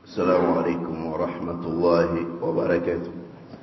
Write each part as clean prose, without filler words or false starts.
السلام عليكم ورحمة الله وبركاته.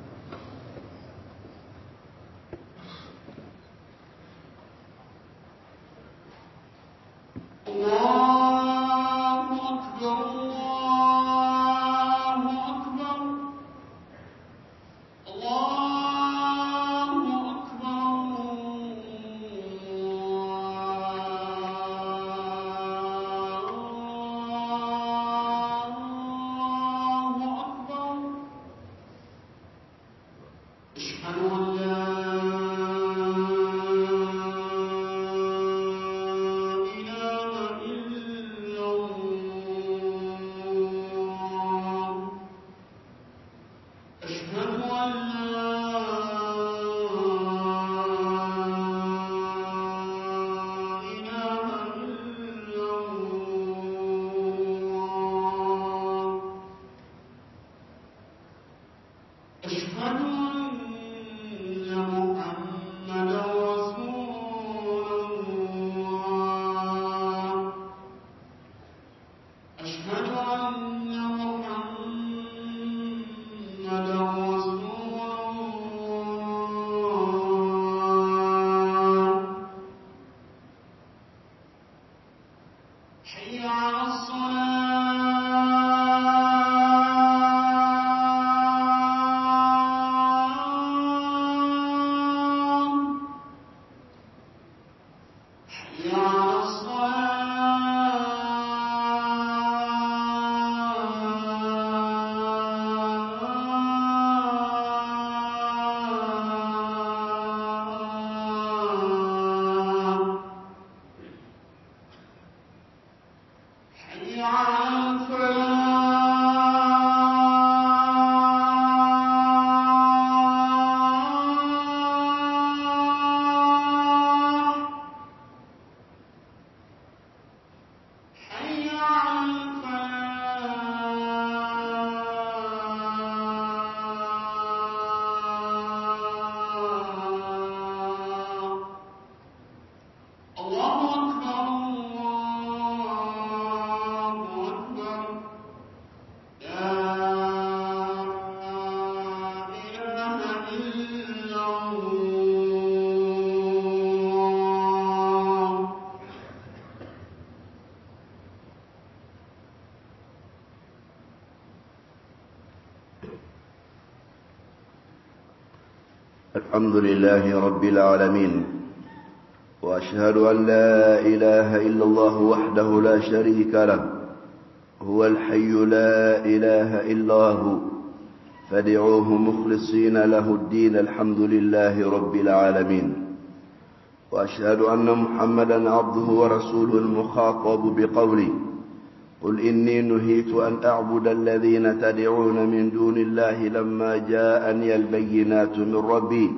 الحمد لله رب العالمين، وأشهد أن لا إله إلا الله وحده لا شريك له، هو الحي لا إله إلا هو، فادعوه مخلصين له الدين، الحمد لله رب العالمين. وأشهد أن محمدا عبده ورسوله المخاطب بقوله: قل إني نهيت أن أعبد الذين تدعون من دون الله لما جاءني البينات من ربي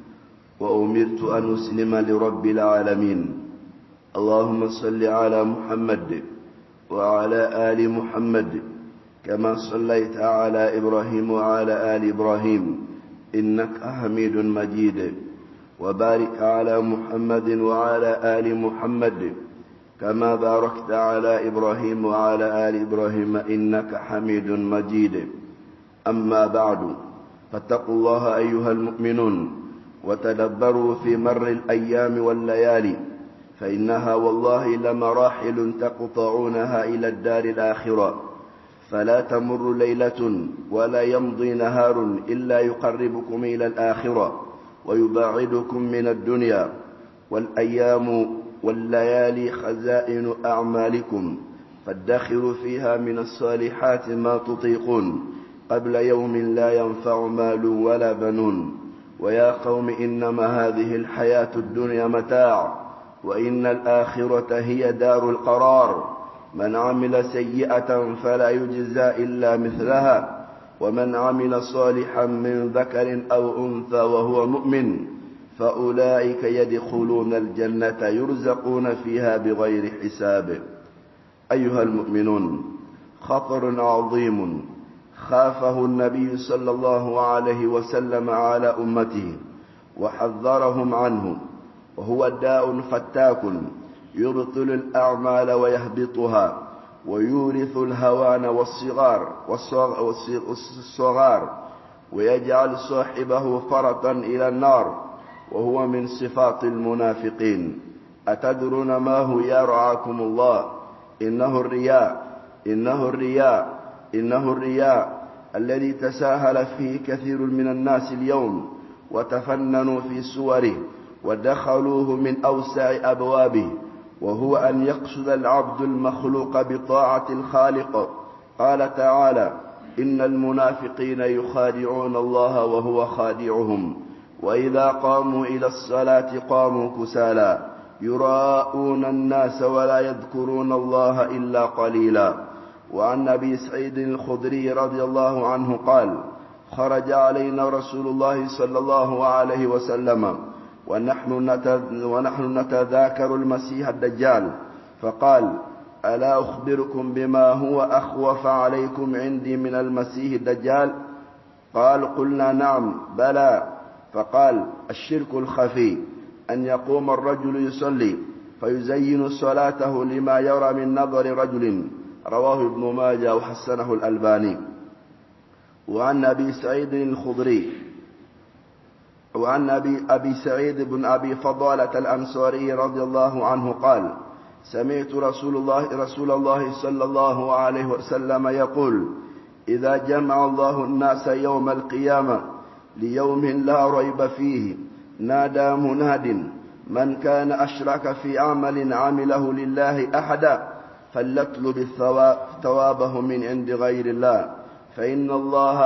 وأمرت أن أسلم لرب العالمين. اللهم صل على محمد وعلى آل محمد كما صليت على إبراهيم وعلى آل إبراهيم إنك حميد مجيد، وبارك على محمد وعلى آل محمد كما باركت على إبراهيم وعلى آل إبراهيم إنك حميد مجيد. أما بعد، فاتقوا الله أيها المؤمنون، وتدبروا في مر الأيام والليالي، فإنها والله لمراحل تقطعونها إلى الدار الآخرة، فلا تمر ليلة ولا يمضي نهار إلا يقربكم إلى الآخرة ويباعدكم من الدنيا. والأيام والليالي خزائن أعمالكم، فادخروا فيها من الصالحات ما تطيقون قبل يوم لا ينفع مال ولا بنون. ويا قوم إنما هذه الحياة الدنيا متاع، وإن الآخرة هي دار القرار. من عمل سيئة فلا يجزى إلا مثلها، ومن عمل صالحا من ذكر أو أنثى وهو مؤمن فأولئك يدخلون الجنة يرزقون فيها بغير حساب. أيها المؤمنون، خطر عظيم خافه النبي صلى الله عليه وسلم على أمته وحذرهم عنه، وهو داء فتاك يبطل الأعمال ويهبطها، ويورث الهوان والصغار ويجعل صاحبه فرطا إلى النار، وهو من صفات المنافقين. أتدرون ما هو يا رعاكم الله؟ إنه الرياء الذي تساهل فيه كثير من الناس اليوم وتفننوا في صوره ودخلوه من أوسع أبوابه، وهو أن يقصد العبد المخلوق بطاعة الخالق. قال تعالى: إن المنافقين يخادعون الله وهو خادعهم، وإذا قاموا إلى الصلاة قاموا كسالى يراءون الناس ولا يذكرون الله إلا قليلا. وعن أبي سعيد الخدري رضي الله عنه قال: خرج علينا رسول الله صلى الله عليه وسلم ونحن نتذاكر المسيح الدجال، فقال: ألا أخبركم بما هو أخوف عليكم عندي من المسيح الدجال؟ قال: قلنا نعم بلى. فقال: الشرك الخفي، أن يقوم الرجل يصلي فيزين صلاته لما يرى من نظر رجل. رواه ابن ماجه وحسنه الألباني. وعن أبي سعيد الخدري وعن أبي سعيد بن أبي فضالة الأنصاري رضي الله عنه قال: سمعت رسول الله صلى الله عليه وسلم يقول: إذا جمع الله الناس يوم القيامة ليوم لا ريب فيه نادى مناد: من كان أشرك في عمل عمله لله أحدا فليطلب ثوابه من عند غير الله، فإن الله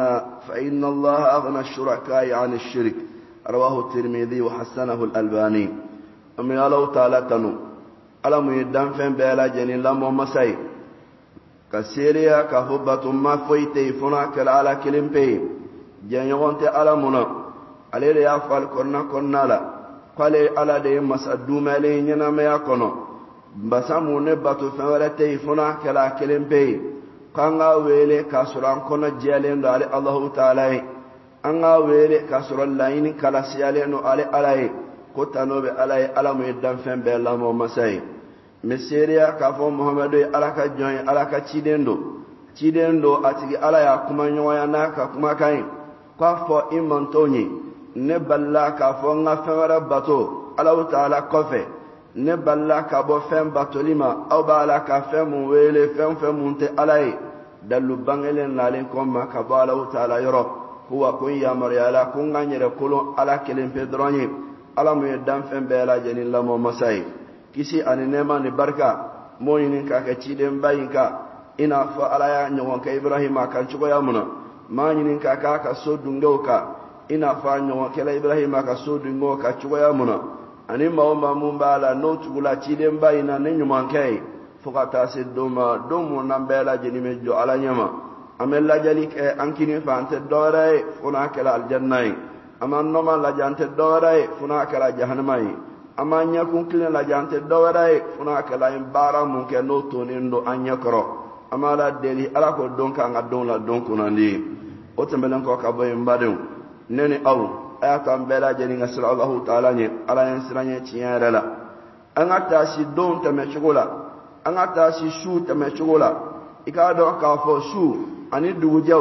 أغنى الشركاء عن الشرك. رواه الترمذي وحسنه الألباني. أمي الله تعالى تنو ألم يدن فين بلا جنين لما مساي كسيريا كهبة ما فويتي فناك على كلم بي جنيونت ألمنا عليه يفعل كنا لا قال على دي مسأدو مالي ينام يكونو basamu ne batu fenwere tey funa kala kelempe kanga wele kasuran kono jelen do ali Allahu ta'ala anga wele kasuran laini kala siyale no ali alai kotano be alai alamu eddan fembe lamo masai meseria ka fo muhammadu alaka joy alaka cidendo atigi alaya kuma nyoya naka kuma kai kwa fo imontonyi ne balla ka fo nga fenwere bato Allahu ta'ala kofe ne balla ka bo fem batolima aw bala ka fem wele fem munte alai dalu bangele nalen komma ka bala ta'ala yoro huwa kun ya maryala kun nganyere kulo ala kelen pedronyi ala mu yedam fem bela jenin la mo masai kisi anema ni barka moyinin ka ka ciden bayinka ina fa ala ya nyawon ka ibrahima kan chugo ya muna manyinin ka ka so dungauka ina fa nyawon ka ibrahima ka so dungo ka chugo ya muna ani maoma mumbala no tugula ciden bayina ne nyuman kai fukata se domo nambela jeni mejo ala nyama amella jalik e ankini fante dore funa kala aljannai aman noma la jante dore funa kala jahannamai amanya kun kile la jante dore funa kala imbara mun ke no tonindo anyakro amala deli ala ko donka ngadon la donko nandi o tembelen ko ka boy mbadum neni aw ayatan bela jeni ngasra Allahu ta'ala ni ala yansranye ciyara la angata si don ta me chugula angata si shu ta me chugula ikado ka fo shu ani dugu jaw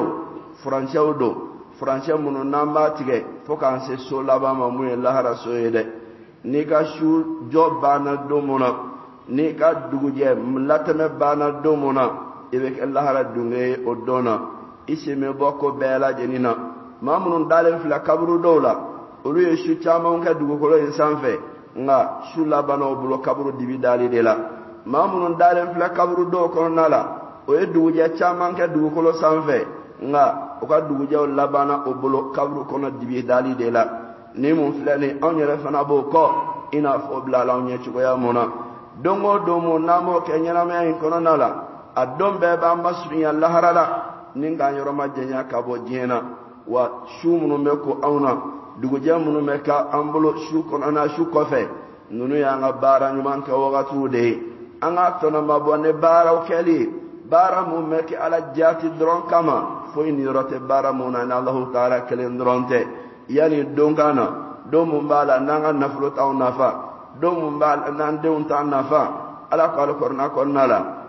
français munu namba tige fokan se so laba mamu lahara so yede ni ka shu job bana domona ni ka dugu je latame bana domona ibe lahara dunge odona isime boko bela jenina mamunun dalen fila kaburu dawla olu ye shu caman ka dugukolo in sanfɛ nga shu labana bulo kaburu dibi dali de la mamunun dalen fila kaburu do kɔnɔna la o ye dugujɛ caman ka dugukolo sanfɛ nga o ka dugujɛ labana o bulo kaburu kɔnɔ dibi dali de la ni mun filɛ ni anw yɛrɛ fana b'o kɔ i n'a fɔ bila la anw ɲɛ cogoya mun na don o don mun n'an b'o kɛ ɲɛnamaya in kɔnɔna la a don bɛɛ b'an ba surunya lahara la ni k'an yɔrɔ ma janya ka bɔ diɲɛ na wa shu munun be ko awna duguje munun be ka ambulo shu konana shu kofe nunu ya nga bara nyuman ka wagatu de anga tona mabone bara ukeli bara mun me ki ala jati dron kama fo ini rote bara mun na Allah ta'ala kelen dronte yani dongana do mun bala nanga naflu taw nafa do mun bala nan de un ta nafa ala qala korna konnala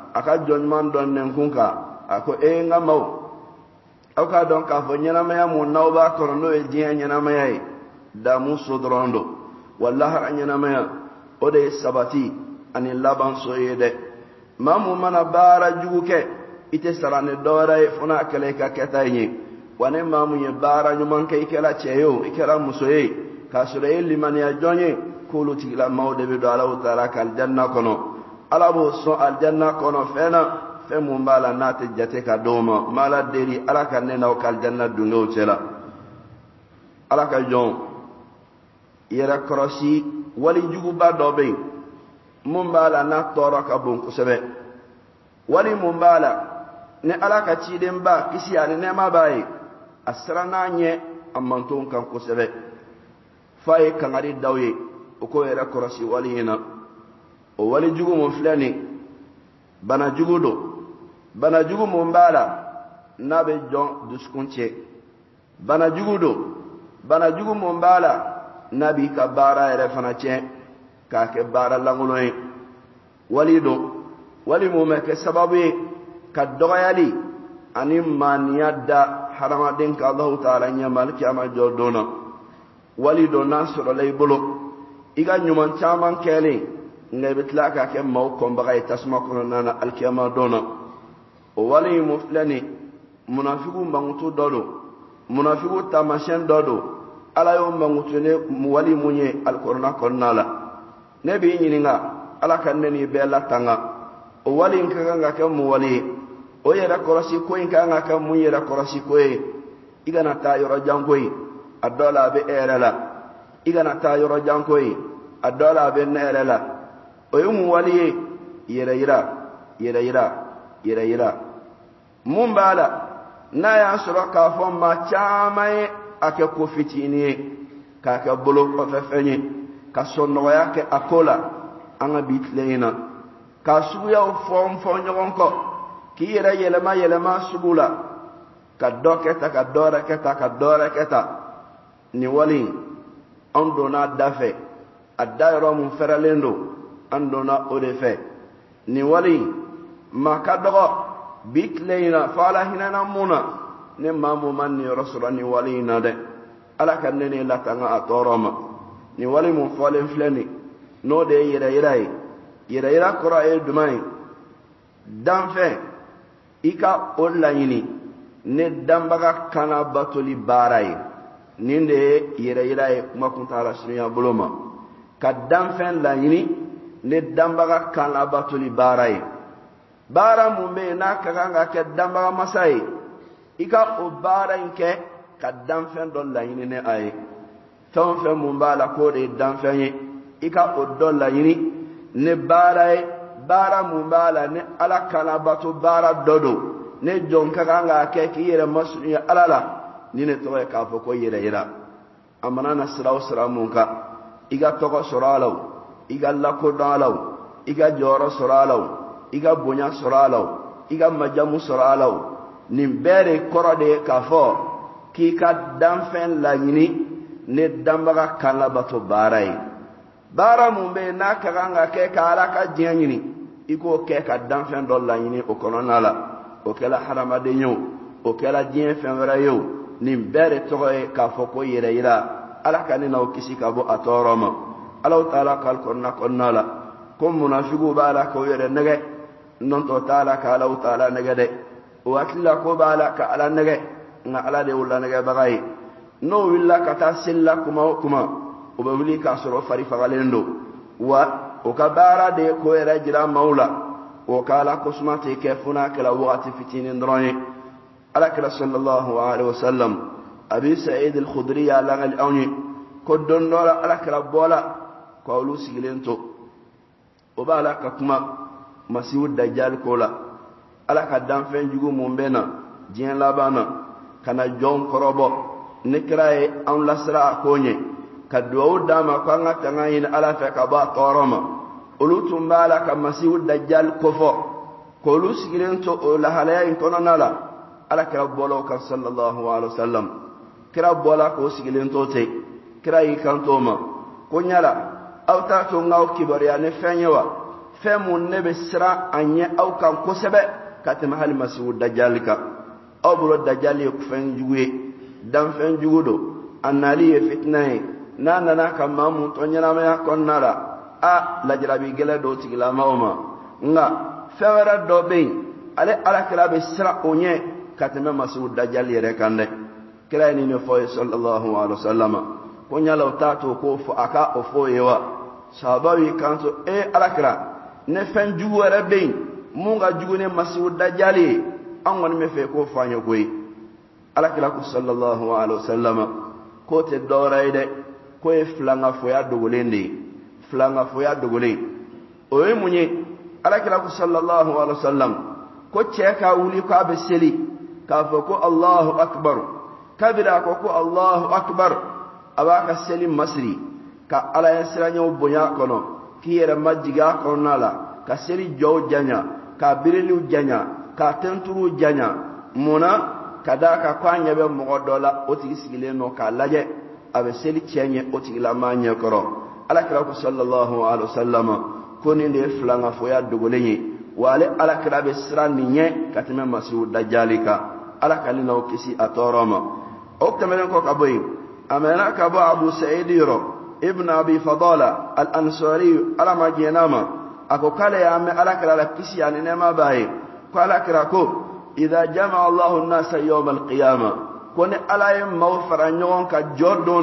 aka jonman don nen kunka ako nga maw aka don ka fo nyana maya mu nawba ko no e diya nyana maya da mu sodrondo wallahi nyana maya o de sabati ani laban so yede mamu mana bara juguke ite sarane dore funa kale ka ketayi wane mamu ye bara nyuman kay kala cheyo ikara musoye ka sure liman ya jonye kulu tigla mawde be do Allah taala kal janna kono alabo so al janna kono fena fe mum bala nate jate ka doma mala deri alaka nena kal janna dungo cela alaka jon yera krosi wali jugu ba dobe mum bala na toro ka bon kusebe wali mum bala ne alaka ciden ba kisi ani ne ma baye asrana nye amanton kan kusebe faye kangari dawye uko yera krosi wali ina o wali jugu mun flani bana jugu mun bala nabe jon duskunche bana jugu mun bala nabi ka bara ere fana che ka ke bara languloy wali mu me ke sababu ka doyali ani maniyada haramadin ka Allah taala nya malki ama jodona wali do nasro lay bolo iga nyuman chaman kele ngabitla ka ke maw ko bagay tasma ko nana alkiyama dona o wali muflani munafiqu bangutu dodo munafiqu tamashen dodo ala yo bangutu ne wali munye alqur'ana konnala nabi nyininga ala kanneni bela tanga o wali nkanga ka mu wali o yera korosi ko nkanga ka mu yera korosi ko igana ta yoro jangoyi adola be erela igana ta yoro jangoyi adola be nerela o yumu wali yera mumbala na ya sura ka fo ma chamae ake ko fitini ka ka bolo ko fefenye ka sonno ya ke akola anga bitleina ka suya o fom fo nyon ko ki yelema subula ka doketa ka dora keta ni wali andona dafe adayro mun feralendo andona odefe ni wali makadogo bitleina fala hinana muna ne mamu manni rasulani wali na de ala kanne la tanga atoroma ni wali mun falen flani no de yira qura e dumai danfe ika online ne dambaga kana batoli barai ninde yira e makunta sunya buloma ka danfe la yini ne dambaga kana batoli barai bara mumbe na kaganga ke dambaga masai ika o bara inke ka danfe dolla yini ne ay tonfe mumbala ko de danfe yi ika o dolla yini ne bara mumbala ne ala kana batu bara dodo ne jonka kaganga ke ki yere masunya alala ni ne toye ka fo ko yira amana na sira munka iga toko soralaw iga lako dalaw iga joro soralaw iga bonya soralaw iga majamu soralaw nimbere korode kafo ki ka danfen lagini ne dambaga kala bato barai bara mumbe na kaganga ke kala ka jengini iko ke ka danfen do lagini o kononala o kala harama de nyu o kala jien fenwara yo nimbere toye kafo ko yira ala kanina o kisi kabo atoroma Allah taala kal konnala kom munafiqu bala ko yere nege non to taala ka Allah taala nege de o atilla ko bala ka ala nege na ala de wala nege bagay no willa kata silla kuma o be wili ka soro fari fagalendo wa o ka bara de ko yere jira maula o kala ko smati ke funa kala wati fitinin drone ala kala sallallahu alaihi wasallam abi sa'id al-khudri ala al-awni ko donnola ala kala bola ko lu sigilento o bala ka kuma masiwu dajjal kola ala ka danfen jugu mumbena jien labana kana jon korobo nikrae an lasra konye ka duwa dama ko ngata ngayin ala fe ka ba toroma ulutum bala ka masiwu dajjal kofo ko lu sigilento o la halaya in kononala ala kala bolo ka sallallahu alaihi wasallam kira bola ko sigilento te kira yi kantoma ko nyala awta to ngaw kibariya ne fenyewa femun nebe sira anye au kan kosebe katima hal masihu dajalika aw buro dajali ku fen juwe dan fen jugudo annali fitnae nana kam mamu to nyana ma konnara a lajrabi gele do tigila mawma nga fewara do be ale ala kala be sira onye katima masihu dajali rekande kila ni ne fo sallallahu alaihi wasallam ko nyala tato ko fo aka o fo yewa sahabawi kanto alakra ne fen juwara be munga jugune masihu dajali an wani me fe ko fanyo koy alakra ko sallallahu alaihi wasallam ko te doraide ko e flanga fo ya dogolende flanga fo ya dogole o e munye alakra ko sallallahu alaihi wasallam ko cheka wuli ko abe seli ka fo ko Allahu akbar kabira ko ko Allahu akbar abaka selim masri ka ala yasranyo bonya kono kiyere majiga konala ka seli jow janya ka birilu janya ka tenturu janya muna kadaka kwanya be mogodola oti sigile no ka laje abe seli chenye oti la manye koro ala kira ko sallallahu alaihi wasallam koni de flanga foya dogolenyi wale ala kira be srani nye katime masiu dajalika ala kalina o kisi atoroma o kamelen ko kaboy amana kabo abu sa'id ابن أبي فضالة الأنصاري على ما جيناما أكو قال يا أمي على كلا لكسي يعني نما باهي قال كراكو إذا جمع الله الناس يوم القيامة كون على موفر أنيون كجردون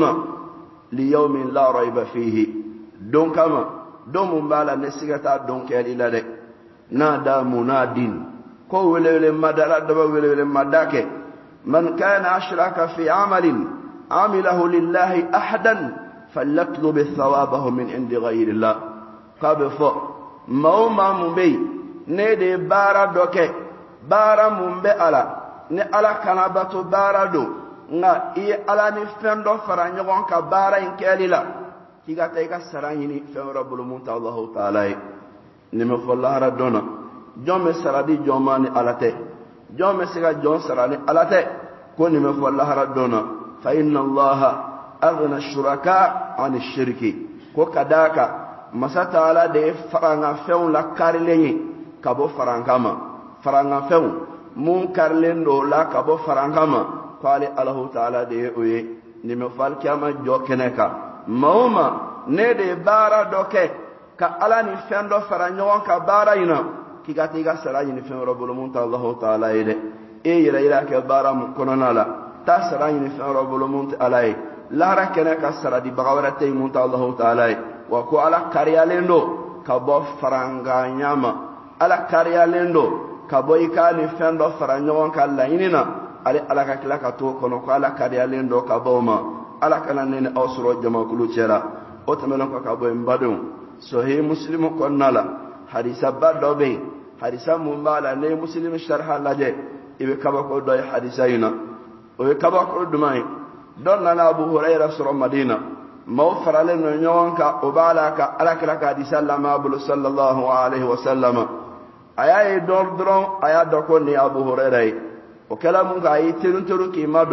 ليوم لا ريب فيه دون كما دون مبالا نسيغتا دون كالي لدي نادى منادين كو ولي مدالا دبا ولي مداك من كان أشرك في عمل عمله لله أحدا فليطلب ثوابه من عند غير الله قابفو موما مبي نيدي بارا دوكي بارا مبي على ني على كناباتو بارا دو nga i ala ni fendo fara nyogon ka bara in kelila kiga tay ka sarani ni fe rabbul munta allah taala ni me folla radona jome saradi jomani alate jome siga jon sarani alate ko ni me folla radona fa inna allah aghna shuraka an shirki ko kadaka masata ala de faranga feun la karlenyi kabo faranga feun mun karlendo la kabo farangama qali allah taala de oye ni me fal kiyama jokeneka mauma ne de bara doke ka ala ni fendo faranyo ka bara ina kigati ga sarayi ni fen rabbul munta allah taala ide ira ke bara mun kononala ta sarayi ni fen rabbul munta alai lara kene ka saradi bagawarate munta allah taala wa ko ala kariyalendo ka bo faranga nyama ala kariyalendo ka bo ikani fendo faranyo ka la inina ale ala ka kila ka to kono ko ala kariyalendo ka bo ma ala kana nene awsuro jama kulu cera o tamelon ko ka bo mbadum sahih muslim ko nala hadisa badobe hadisa mumbala ne muslim sharha laje ibe kaba ko doy hadisa yina o kaba ko dumay don na abu hurairah sura madina maw farale no nyonka o bala ka ala kala ka hadisa lama bulu sallallahu alaihi wasallam ayaye dordron aya doko ni abu hurairah o kalamu ga ayi teruntoru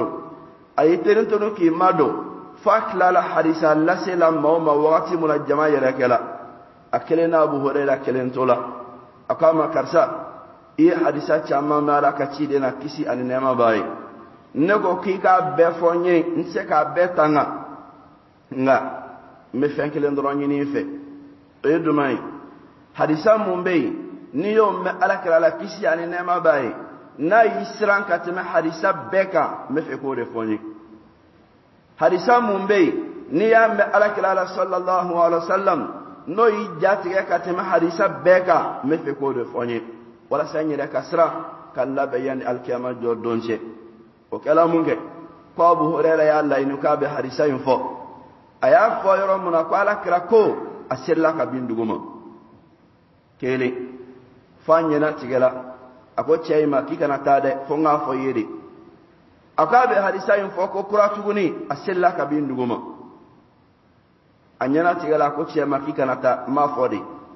ki mado fakla la hadisa la selam mauma waqti mula jamaa yarakala akelena abu hurairah kelentola akama karsa i hadisa chama mala ka chide na kisi aninema bai nego kika befonye nse ka betanga nga me fenkelen dronyi ni fe edumai hadisa mumbai niyo me alakala la kisi aninema bai na yisran katime hadisa beka me fe ko refonye hadisa mumbai niya me alakala sallallahu alaihi wasallam no yijatiga katime hadisa beka me fe ko refonye wala sanyira kasra kala bayan alkiyama jordonche o kala munge ko abu hurairah ya allah inuka be hadisa info aya fo yoro muna ko ala krako asirla ka binduguma kele fanyena tigela ako chayma kikana tade fo nga fo yede akabe hadisa info ko kuratuguni asirla ka binduguma anyana tigela ko chayma kikana ta ma fodi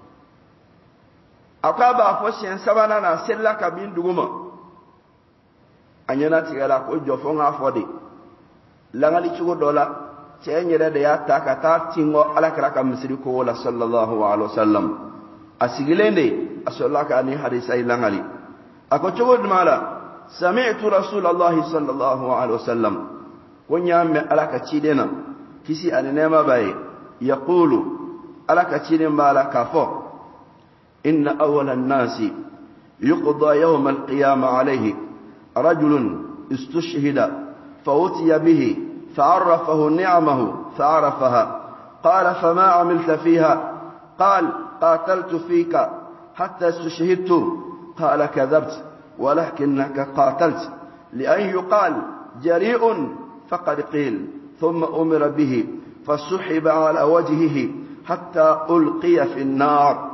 akaba fo shen sabana na asirla ka binduguma anyana tigala ko jofo nga fodi langali chugo dola chenyere de ya takata tingo ala karaka misri ko wala sallallahu alaihi wasallam أسجلني أسألك أني حديث أي لعنلي أكتبود مالا سمعت رسول الله صلى الله عليه وسلم ونعم على كتيرنا كسي أن نما باي يقول على كتير مالا كفو إن أول الناس يقضى يوم القيامة عليه رجل استشهد فأتي به فعرفه نعمه فعرفها قال فما عملت فيها قال قاتلت فيك حتى استشهدت قال كذبت ولكنك قاتلت لأن يقال جريء فقد قيل ثم أمر به فسحب على وجهه حتى ألقي في النار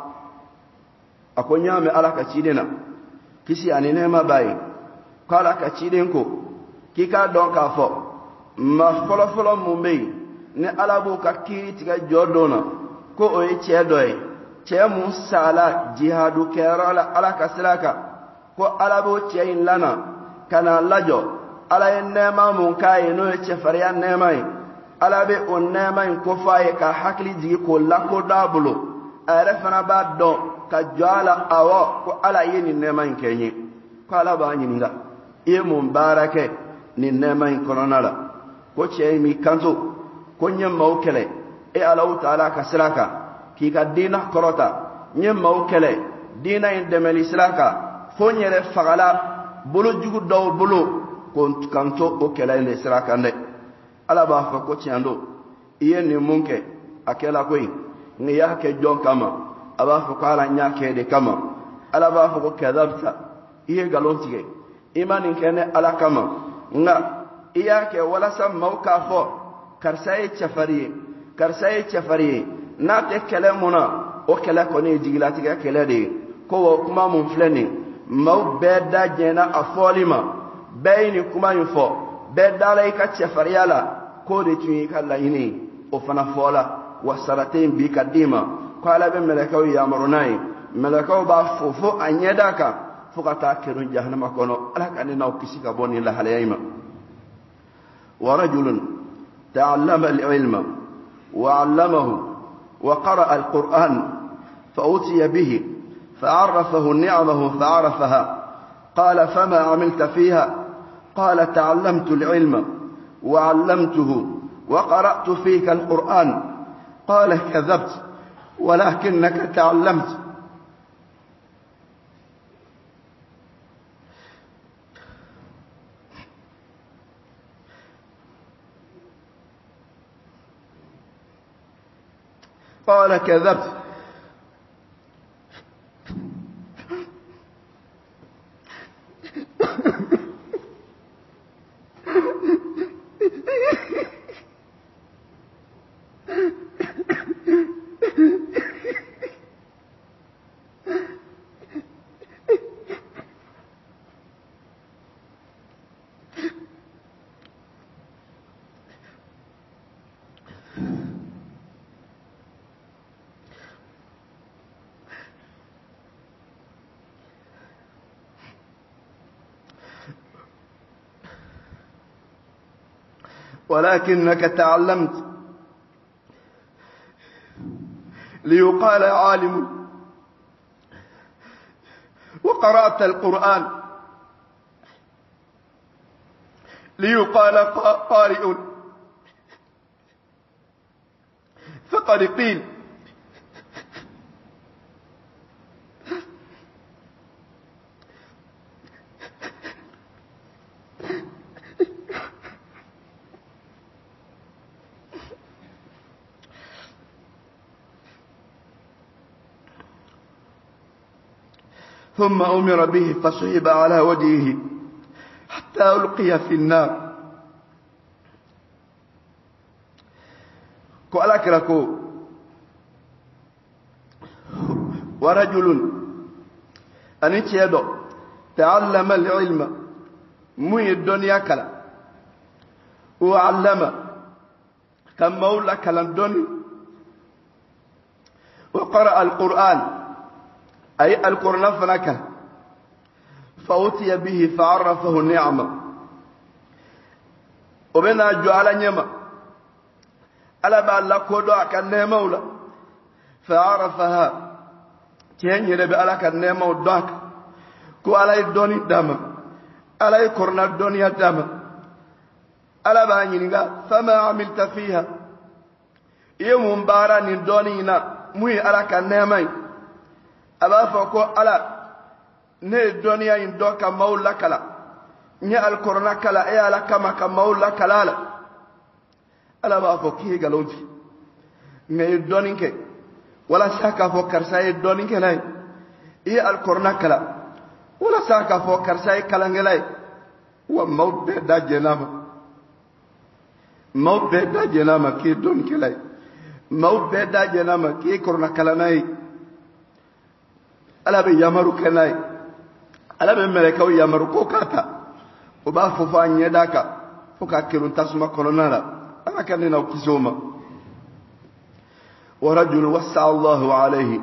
أكون يامي على كتيرنا كسي أني نما باي قال كتيرنكو كيكا دون كافو ما فلو مبي ne alabu ka kiti ga jodona ko o e chedoy chemu sala jihadu kerala ala kaslaka ko alabu chein lana kana lajo ala enema mun kai no e chefariya nemai alabe on nemai ko faye ka hakli jigi ko lako dabulo are fana ba don ka jala awo ko ala yeni nemai kenyi ko ala ba nyinga e mun barake ni nemai koronala ko chemi kanto كن موكله إيه الله تعالى كسلاكا كي كدينا كروتا نيم موكله دينا يندملي سلاكا فونيره فغلا بلو جوجو دو بلو كنت كانتو اوكلا يندي سلاكا ندي ala ba fa ko tiando iye ni munke akela koy ni yake jon kama aba fa ko ala nyake de kama ala ba fa ko kadabta iye galontige imani kene ala kama nga iyake wala sam mauka fo karsaye chafariye na te kelemuna o kele ko ni jigilati ga kele de ko kuma mun fleni mau beda jena afolima bayni kuma info beda lay ka chafariyala ko de tuni kala yini o fana fola wasaratin bi kadima ko ala be melakaw ya marunai melakaw ba fofo anyedaka fukata kirun jahannama kono ala kan na kisika boni la halayima wa rajulun تعلم العلم وعلمه وقرأ القرآن فأتي به فعرفه نعمه فعرفها قال فما عملت فيها قال تعلمت العلم وعلمته وقرأت فيك القرآن قال كذبت ولكنك تعلمت قال كذبت ولكنك تعلمت ليقال عالم وقرأت القرآن ليقال قارئ فقد قيل ثم أمر به فسحب على وجهه حتى ألقي في النار قال كركو ورجل أنيتيادو تعلم العلم مي الدنيا كلا وعلم كم مولا كلام دوني وقرأ القرآن أي القرآن فنك فأتي به فعرفه النعمة وبنا جعل نعمة ألا بأن لكودوا كان مولا فعرفها كين يربي على كنما ودك كو على دوني دم على كورنا الدنيا دم على بانينغا فما عملت فيها يوم بارا ندونينا مي على كنما أبا فكو على ne duniya in doka maula kala nya alqur'ana kala e ala kama ka maula kala la ala ba fo ki galonti ne doninke wala saka fo karsa e doninke lay e alqur'ana kala wala saka fo karsa e kala ngelay wa mawbe da jenama ki doninke lay mawbe da jenama ki qur'ana kala nay ala be yamaru kenay ala be melekaw yamaru ko kata o ba fo fa nyedaka fo ka kirun tasma kolonala ala kanina ukizoma wa rajul wasa Allahu alayhi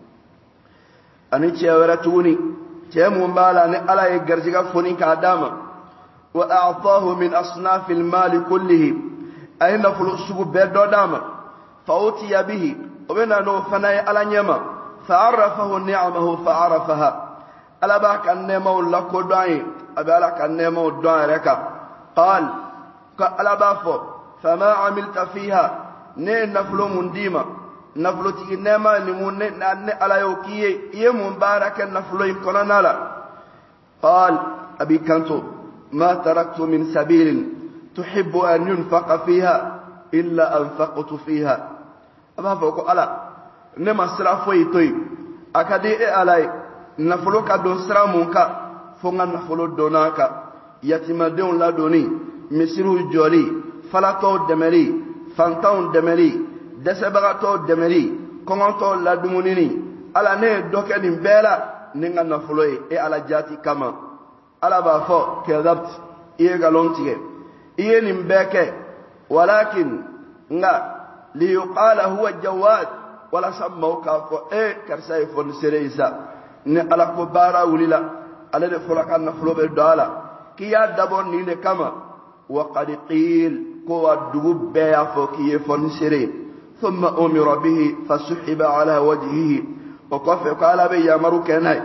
ani chewaratuni chemu mbala ne ala e garjiga foni ka dama wa a'tahu min asnaf al-mal kullihi ayna fulusugu beddo dama fawtiya bihi obena no fanay ala nyama fa'arafahu ni'amahu fa'arafaha ala ba kan nemo la ko doy abala kan nemo doy reka qal ka ala ba fo fama amilta fiha ne naflu mundima naflu ti nema ni munne ne ala yo kiye ye mun baraka naflu in konanala qal abi kanto ma taraktu min sabilin tuhibbu an yunfaqa fiha illa anfaqtu fiha aba fo ko ala ne masra fo yitoy akadi e alay nafolo ka don sira mun ka fo nga nafolo donaka yatimadenw la doni misiru joli falato demeri fantaw demeri desebagatɔ demeri kɔngɔtɔ la dumunini ala ne doke nin bela ni nga nafolo e ala jati kama ala ba fo kedabt iye galon tige iye nin beke walakin nga li yuqala huwa jawad wala samma ka fo karsa e fon sere isa ne ala ko bara wulila ala de fola kan nafolo be dala kiya dabon ni de kama wa qad qil ko adubu be ya fo kiye fon sere thumma umira bihi fasuhiba ala wajhihi wa qafa qala be yamaru kenai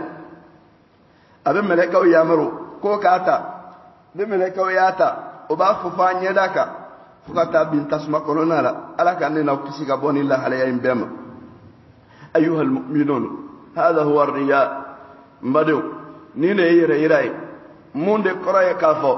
abe meleka yamaru ko kata be meleka yata o ba fo fa nyedaka fukata bin tasma kolonala ala kan ne na kisiga bonilla halaya imbema أيها المؤمنون هذا هو الرياء مدو نين يراي موند قراي كافو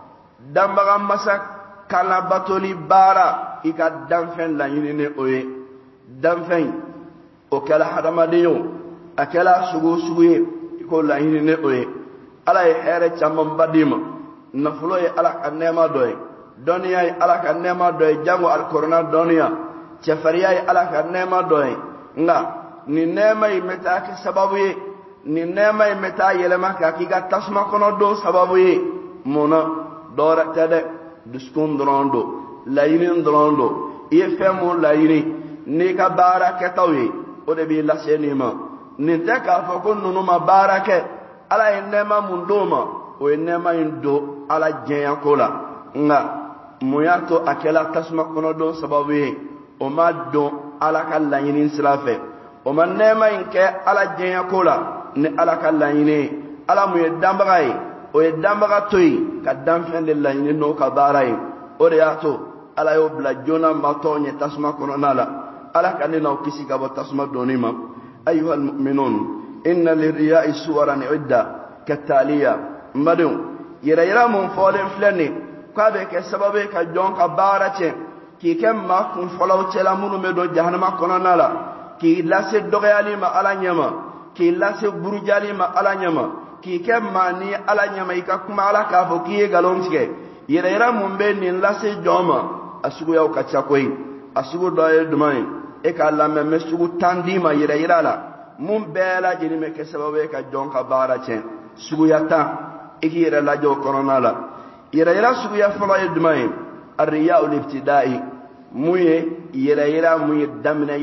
دمبغا مسك كانا باتولي بارا إيكا دمفن لا ينيني أوي دمفن وكلا حرماديو أكلا سوغو يكو لا ينيني أوي ألا يحيري تشامن بديم نفلوي ألا كنما دوي دنيا ألا كنما دوي جانو الكورونا دنيا تفرياي ألا كنما دوي nga ni nema imeta ki sababu ye ni nema imeta yelema ka ki ga tasma kono do sababu ye mona dora tade duskun drondo layinin drondo ye femo layini ni ka baraka tawi o de bi la senima ni te ka fo ko nunu ma baraka ala enema mundoma o enema indo ala jeya kola nga muyato akela tasma kono do sababu ye o ma do ala ka layinin sirafe o man nema inke ala jenya kola ne ala ka layini ala mu yedambagai o yedambaga toyi ka damfen de layini no ka barai o de yato ala yo bla jona mato nye tasma kono nala ala ka ne na kisi ka bo tasma donima ayuha almu'minun inna lirriya'i suwaran idda kataliya mbadun yira mun folen fleni ka be ke sababe ka jon ka barache ki kem ma kun folaw cela munu me do jahannama kono nala ki lase dogyali ma ala nyama ki lase burujali ma ala nyama ki kem ma ni ala nyama ika kuma ala ka fo ki galon tike yera mun be ni lase joma asugo yaw ka chakoy asugo doye dumay e ka la me mesugo tandima yera la mun bela jini me ke sababe ka jonka bara chen sugo yata e ki yera la jo kono nala yera sugo ya folo e dumay الرياء الابتدائي موي يرا موي دمنا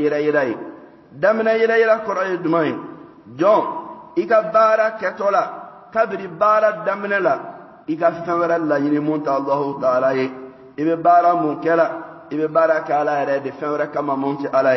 يرا قرأي دمين جون إيكا بارا كتولا كبري بارا دمنا لا إيكا فمر الله ينمونت الله تعالى إبه بارا منكلا إبه بارا كالا يرد فمر كما منت علي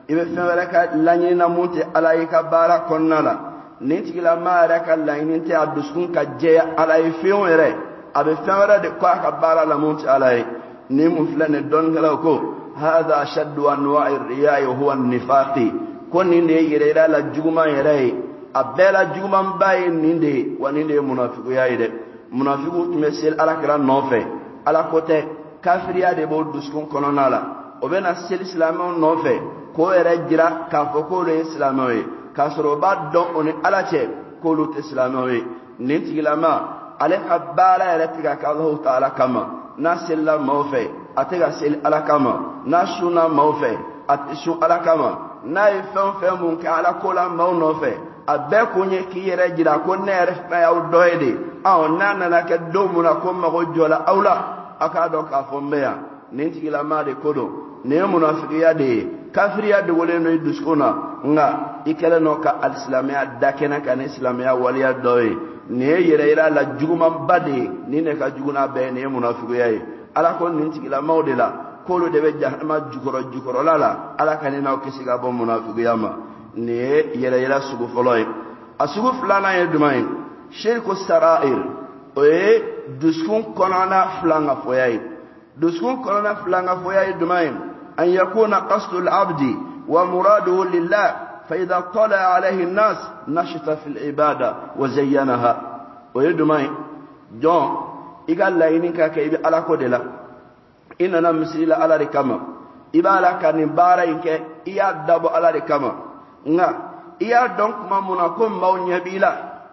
ibe fewere ka lanyi na munte alay ka bara konnala ninti la mara ka lanyi te aduskun ka je alay fewere abe fewere de ko ka bara la munte alay ni mun flane don gala ko hada shaddu anwa'i riya'i huwa an-nifaqi konni ne yere la juguma yere abela juguma baye ninde waninde munafiqu yaide munafiqu tumesel alakra nofe ala kote kafiriya de bo duskun kononala obena sel islamo nofe ko yere jira ka foko le islamo ka soro ba don on alache ko lu islamo ninti lama ale habara yere tiga ka Allah ta'ala kama na sella mawfe atega sel alakama na shuna mawfe atishu alakama na ifenfe mun ka ala kola mawnofe abe kunye kiyere jira ko nere fa yaw doyde aw nana na ke domuna ko mago jola awla aka do ka fombeya ninti ila ma de kodo ne munafiqiya de kafiriya de wole no duskuna nga ikele no ka alislamiya dakena kan islamiya waliya doy ne yere ira la juguma bade ni ne ka juguna be ne munafiqiya ala ko ninti ila mawdela kolo de be jahannama jukoro lala ala kanina o kisiga bo munafiqiya ma ne yere sugu foloy asugu flana ye dumay shirku sarair oye duskun konona flanga foyay duskun konona flanga foyay dumay an yakuna qasdu al-abdi wa muraduhu lillah fa idha tala alayhi an-nas nashita fi al-ibada wa zayyanaha oye dumay jon igalla ininka ke ibi ala ko de la inna misila ala rikama ibala kan bara inke iya dabo ala rikama nga iya donc mamuna ko maw nyabila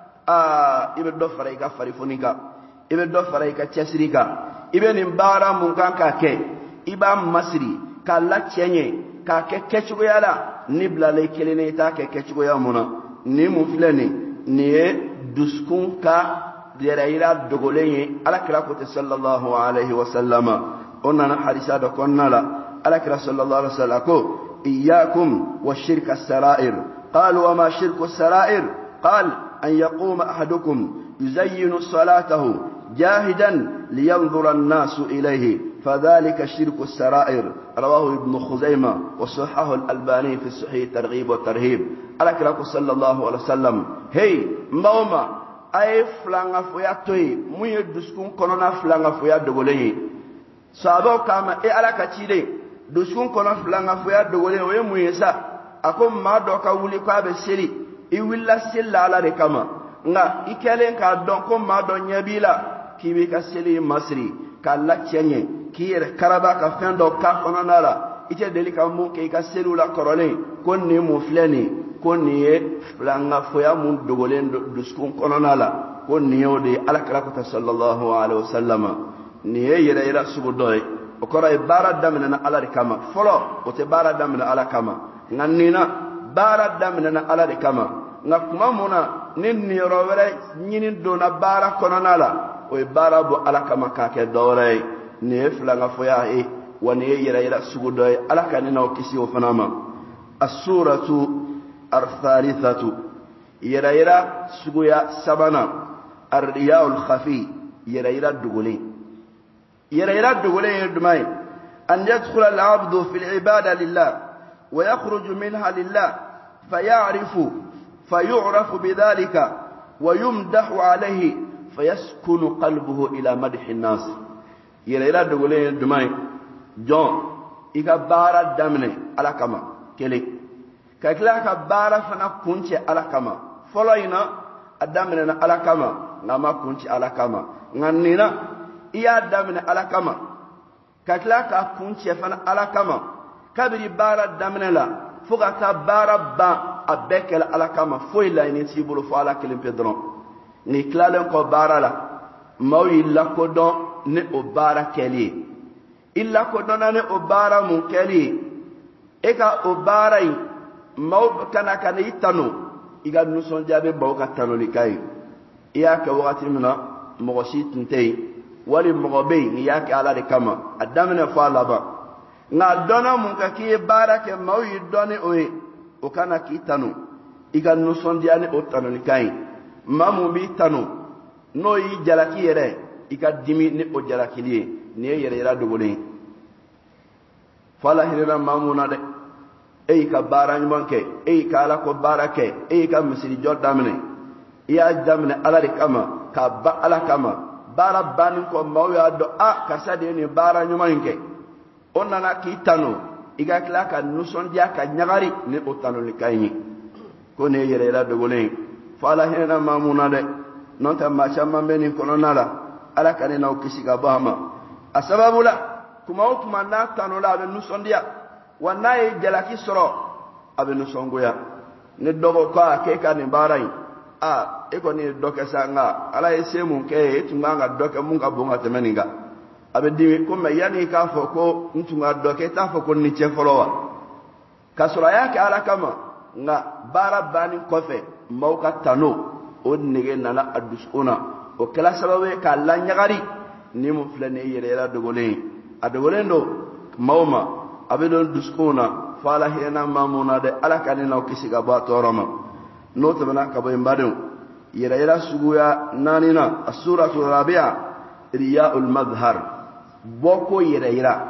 ibe do faray ka farifunika ibe do faray ka chesrika ibe nim bara mun kan ka ke iba masri ka la chenye ka ke kechugo yala nibla le kelene ta ke kechugo ya muna ni mu fleni ni duskun ka deraira dogolenye ala kira ko sallallahu alaihi wasallama onna hadisa do konnala ala kira sallallahu alaihi wasallam ko إياكم والشرك السرائر قالوا وما شرك السرائر قال أن يقوم أحدكم يزين صلاته جاهدا لينظر الناس إليه فذلك شرك السرائر رواه ابن خزيمة وصححه الألباني في الصحيح الترغيب والترهيب ألك صلى الله عليه وسلم هي موما أي فلان فياتوي مو يدسكون كوننا فلان فيات دغولي صابو كما إيه ألك تشيدي duskun kono flanga fuya dogole we muyesa akom ma do ka wuli ko abe seri I willa sella ala de kama nga ikelen ka don ko ma do nyabila kibi ka seli masri ka la chenye kire karaba ka fendo ka kononala ite delika mu ke ka selula korole kon ni mu fleni kon ni flanga fuya mu dogole duskun kononala kon ni yode ala kala sallallahu alaihi wasallama ni yere ira subu doy okora ibara damina na ala de kama folo o te bara damina ala kama nganina bara damina na ala de kama ngakuma muna ninni rowere nyini do na bara kononala o ibara bo ala kama ka ke dore ne flanga foya e woni yira sugudo ala kanina o kisi o fanama as-suratu ar-thalithatu yira suguya sabana ar-riya'ul khafi yira duguli يرى دغولين دماي أن يدخل العبد في العبادة لله ويخرج منها لله فيعرف بذلك ويمدح عليه فيسكن قلبه إلى مدح الناس يرى دغولين دماي جون إيكا بارا دمني على كما كلي كاكلا بارا فنا كونشي على كما فلوينا الدمني على كما نما كونشي على كما غنينا iya damina ala kama kakla ka kunche fana ala kama kabiri bara damina la fuga ta bara ba abekel ala kama foi la ni sibulu fo ala kelim pedron ni klalen ko bara la mawi la ko don ne o bara keli illa ko don ne o bara mun keli e ka o bara yi maw kana kana itano iga nuson jabe baw ka tano ni kai iya ka wakati mina mo shi tintei wali mogobe ni yake ala de kama adamne fa laba na dona mun ka ki barake mawi doni oyi o kana ki tanu iga no sondiane o tanu ni kai mamu bi tanu no yi jalaki yere iga dimi ni o jalaki li ni yere yera dugule fala hirina mamuna de e ka bara nyumanke e ka ala ko barake e ka misiri jordamne ya damne ala de kama ka ba ala kama bara ban ko mawya do a kasade ni bara nyumanke onana ki tano iga kila ka nuson dia ka nyagari ne o tano likayni ko ne yere la dogole fala hena mamuna de non ta ma chama beni kono nala ala kane na ukisi ga bahama asbabula kuma o kuma na tano la be nuson dia wanaye jalaki soro abe nusongoya ne dogo ka ke ka ni barai a e ko ni doke sanga ala ese mun ke etunga nga doke mun ka bonga temeninga abe dimi ko me yani ka fo ko ntunga doke ta fo ko ni che folowa kasura yake ala kama nga bara bani kofe mauka tano o nige nala adusuna o kala sababu ka la nyagari ni mu flane yere la dogole adogolendo mauma abedon duskuna fala hena mamuna de ala kanina kisiga ba toroma no tabana ka boy mbadon yira suguya nanina as-suratu rabi'a riya'ul madhhar boko yira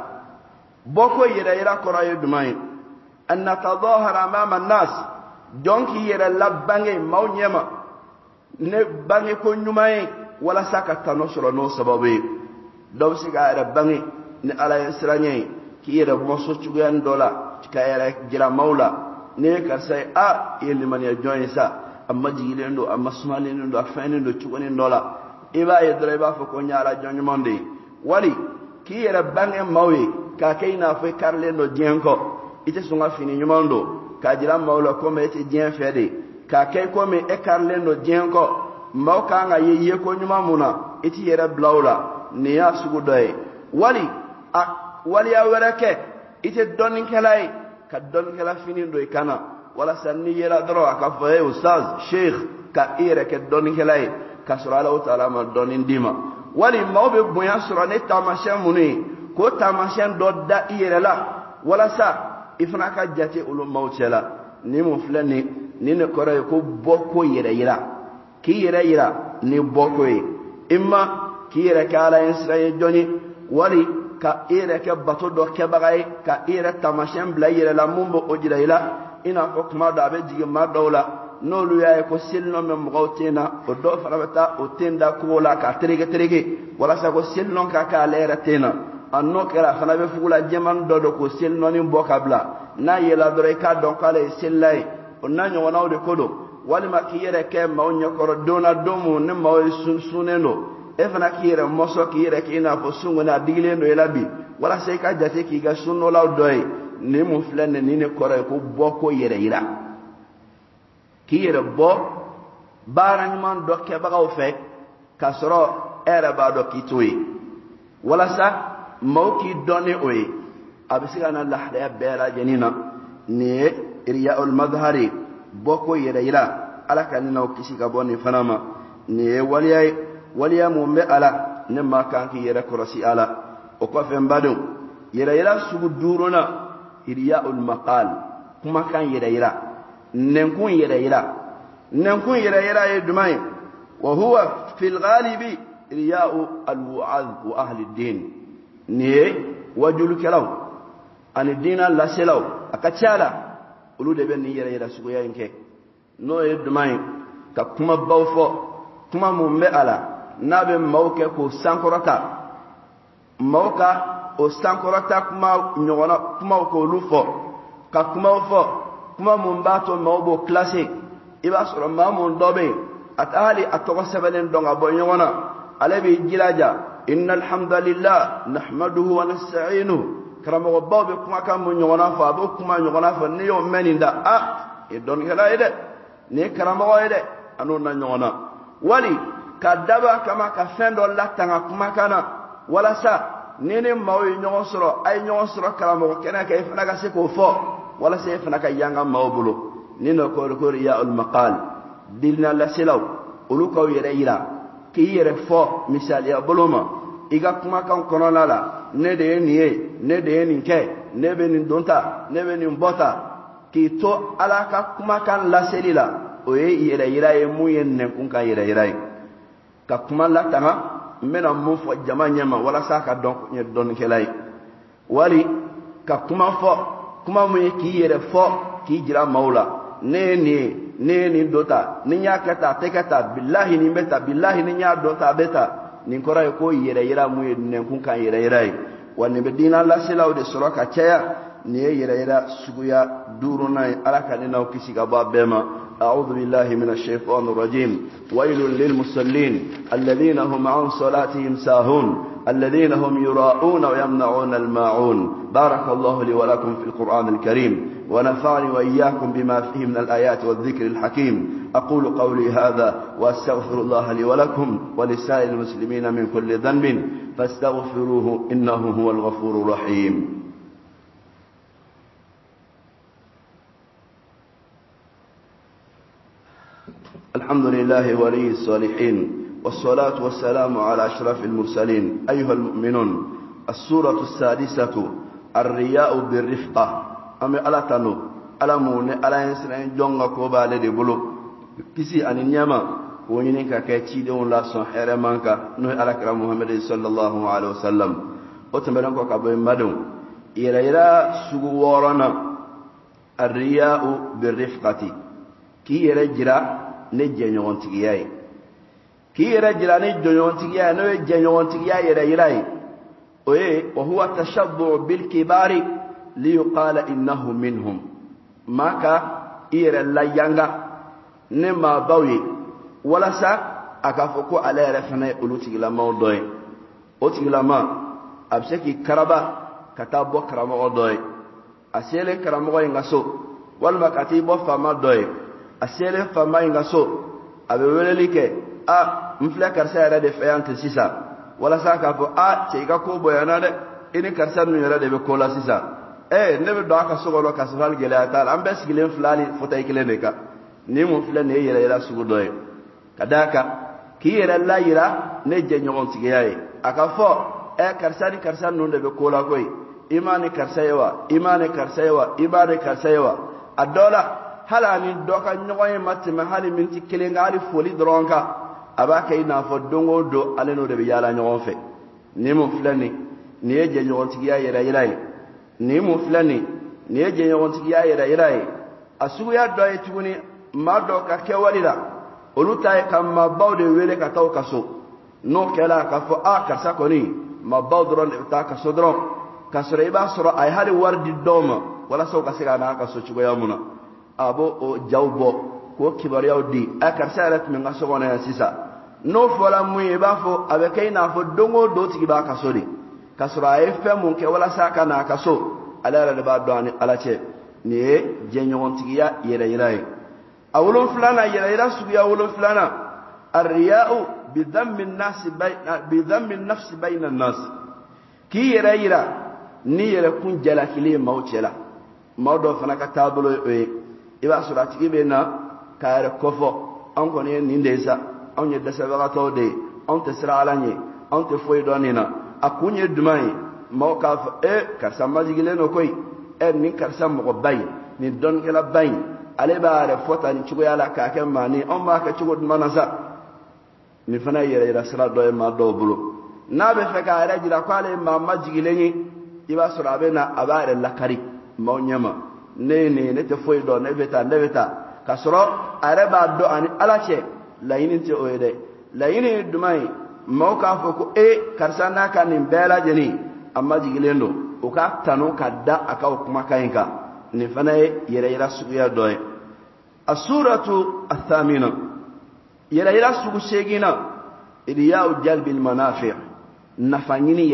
korayo dumay an tadahara amama an-nas donki yira labbange mawnyama ne bange ko nyumay wala saka tanosro no sababe do siga ara bange ni ala yasranye kiyere moso chugan dola kayere jira maula ne karsay a yeli man ya joyisa amma jigilendo amma sumalendo afenendo chugani dola iba yedre ba fo ko nyaala jonyo monde wali kiyere bange mawi ka kayna fo karlendo jenko ite sunga fini nyumondo ka jira maula ko meti jen fede ka kay ko me e karlendo jenko mawka nga yeye ko nyumamuna iti yere blawla ne ya sugudoy wali ya wereke ite donin kelay ka don kela finin do ikana wala sanni yela dro aka faye ustaz sheikh ka ire ke donin kelay ka sura Allah taala ma donin dima wali mawbe boya sura ne tamashan muni ko tamashan do da ire la wala sa ifna ka jate ulum mawchela ni mu flani ni ne kore ko boko yira ki yira ni boko imma ki yira kala insra joni wali ka ire ke bato do ke bagay ka ire tamashen bla yire la mumbo ojira ila ina ko kuma da be jigi ma dawla no lu yaay ko silno me mgawtina o do farabata o tenda ko la ka terege wala sa ko silno ka lera tena anno kera fana be fugula jeman do ko silno ni bokabla na yela dore ka don kale sillay o nanyo wona de kodo wali ma ki yire ke mawnya koro dona domu ne maw suneno efana kire moso kire kina fo sunguna digilendo elabi wala sai ka jate ki ga sunno law doy ni mu flenne ni ne kore ko boko yere ira kire bo baran man do ke bagaw fe kasro era ba do kitui wala sa mawki doni oy abisiga na lahda bela janina ni riya'ul madhhari boko yere ira ala kanina kisi ka boni fanama ni waliya mumbe ala ne makanki yere korosi ala o ko fe mbadum yere sugu duruna riya'ul maqal kuma kan yere nenkun yere dumay wa huwa fil ghalibi riya'u al-wu'az wa ahli ad-din ne wajul kalaw an dina la selaw akachala ulu de ben yere sugu yanke no dumay ka kuma bawfo kuma mumbe ala nabe mauke ko sankorata mauka o sankorata kuma nyogona kuma ko lufo ka kuma fo kuma mumbato mawbo classé iba soro mamun dobe atali atoko sebelen donga bo nyogona alabi jilaja innal hamdalillah nahmaduhu wa nasta'inuhu karamo bawbe kuma kam nyogona fa bo kuma nyogona fa ne yo meninda e don hela ede ne karamo ede anu na nyogona wali kadaba kama ka fendo latanga kuma kana wala sa nene mawi nyon soro ay nyon soro karamo kena kay fana ga se ko fo wala se fana ka yanga mawbulo nino ko ya al maqal dilna la silaw ulu ko yere ila ki yere fo misal ya boloma iga kuma kan kono lala ne de niye ne de ninke ne be nin donta ne be nin bota ki to alaka kuma kan la selila o yere ila e muyen ne kun ka yere ila ka kuma la tanga mena mu fo jama nyama wala sa ka don kelay wali ka kuma fo kuma mu ki yere fo ki jira maula ne dota ni nya kata tekata billahi ni beta billahi ni nya dota beta ni kora ko yere mu ne kun kan yere wani bedina la silaw de soroka cheya ni yere suguya duruna alaka ni naw kisi gaba bema a'udhu billahi minash shaitanir rajim wailul lil musallin alladhina hum an salatihim sahun الذين هم يراءون ويمنعون الماعون بارك الله لي ولكم في القرآن الكريم ونفعني وإياكم بما فيه من الآيات والذكر الحكيم أقول قولي هذا وأستغفر الله لي ولكم ولسائر المسلمين من كل ذنب فاستغفروه إنه هو الغفور الرحيم الحمد لله ولي الصالحين والصلاة والسلام على أشرف المرسلين أيها المؤمنون السورة السادسة الرياء بالرفقة أمي ألا تنو ألا موني ألا ينسرين جونغ كوبا لدي بلو كسي أن النياما ونينيكا كيتشي دون لا صحيح مانكا نوي ألا كرام محمد صلى الله عليه وسلم وتمرنكو كابوين مدون إلى سوورنا الرياء بالرفقة كي يرجرا نجي نيوان تيجي كي رجلاني جنونتيا نوي جنونتيا يراي وهو تشبع بالكبار ليقال إنه منهم ماكا إير لا يانغا نما باوي ولا سا أكافوكو على رفنا أولوتي لما ودوي أوتي لما أبسكي كربا كتابو كرامو ودوي أسيلي كرامو ينغسو والما كتيبو فما دوي أسيلي فما ينغسو أبي وليكي mfla karsa yara de fayante sisa wala saka fo ce ga ko boyana de ini karsa nu yara de be kola sisa ne be do aka sogolo ka safal gele tal am bes gilen flali fotay kilene ka ni mu fla ne yara sugudoy kadaka ki yara la yira ne je nyon tigiyaye aka fo karsa nu de be kola koy imani karsa yawa adola halani doka nyoy matima hali minti kilenga ali foli dronka abaka ina fo dongo do aleno de yala nyon fe ni mu flani ni eje nyon tigiya yira ni mu flani ni eje nyon tigiya yira asugu ya do etuni mado ka kewalira oluta e kam mabawde wele ka taw kaso no kala ka fo karsa koni mabawdron ta kaso dron kasre ba soro ay hali wardi doma wala so ka siga na kaso chugo yamuna abo o jawbo ko kibariyaw di karsa rat min ngaso gona ya sisa no fola muye ba fo abekay na fo dongo do tigi ba kasori kasura efe mun ke wala saka na kaso ala ra ba do ani ala che ni jenyon tigi ya yira awulun fulana yira sugiya awulun fulana arriya'u bi dhammi an-nafs bayna an-nas ki yira ni yira kun jala kili mawchela mawdo fana ka tabulo iba sura tigi be na kare kofo an ko ne ni ndesa on ye dasaba to de on te sira alanye on te foy donina akunye dumai mawka karsa majigile no koy ni karsa mo bay ni don kala bay ale baare fota ni chugo yala ka ke mani on ma ka chugo manasa ni fana yere sira do ma do bulu na be fe ka ara jira kwale ma majigile ni iba sura be na abare lakari mawnyama ne te foy do ne beta kasro araba do ani alache layini te oyede layini dumai mawka foko karsa na kan bela jeni amma jigilendo o ka tanu kadda aka kuma kayinka ni fana yere sugiya doy as-suratu ath-thamina yere sugu shegina idiyau jalbil manafi' nafanyini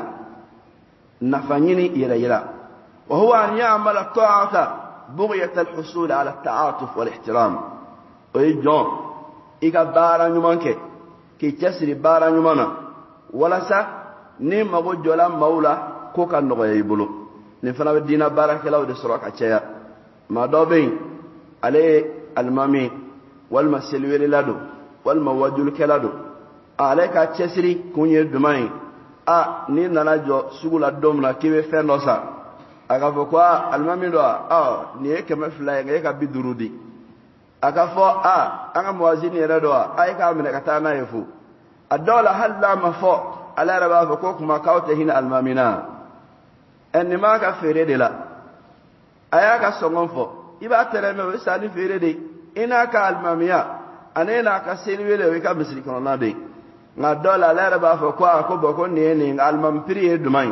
yere وهو أن يعمل الطاعة بغية الحصول على التعاطف والاحترام ويجون إيكا بارا نمانك كي تسري بارا نمانا ولا سا نيم أبو جولا مولا كوكا نغي يبلو نفنا بدينا بارا كلاو دي سراك أتشايا ما دوبين عليه المامي والمسلوير لادو والمواجل كلادو عليك تسري كوني دمائي نينا نجو سوغلا دومنا كيوي فندوسا akafo kwa almamido ni yake mafla ngeka bidurudi akafo anga muwazini yado aika amene katana yefu adola halla mafo ala raba ko kuma kawte hina almamina enni ma ka fere de la aya ka songon fo iba tere me sali fere de ina ka almamiya anena ka selwele we ka misri kono na de nga dola la ba fo ko boko ne ne almam priye dumai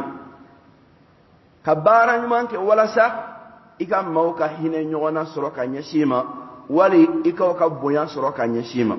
kabara nyman ke wala sa ika mauka hine nyona soro ka nyeshima wali ika ka boya soro ka nyeshima